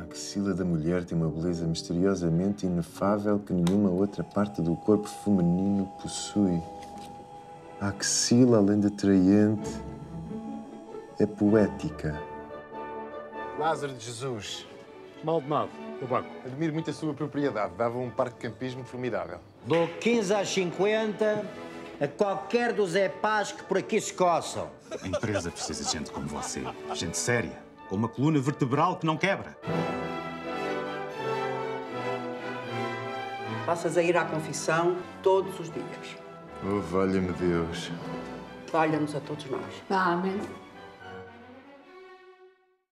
axila da mulher tem uma beleza misteriosamente inefável que nenhuma outra parte do corpo feminino possui. A axila, além de atraente, é poética. Lázaro de Jesus. Maldonado, do banco. Admiro muito a sua propriedade. Dava um parque de campismo formidável. Dou 15 às 50 a qualquer dos epás que por aqui se coçam. A empresa precisa de gente como você. Gente séria, com uma coluna vertebral que não quebra. Passas a ir à confissão todos os dias. Oh, valha-me Deus. Valha-nos a todos nós. Amém.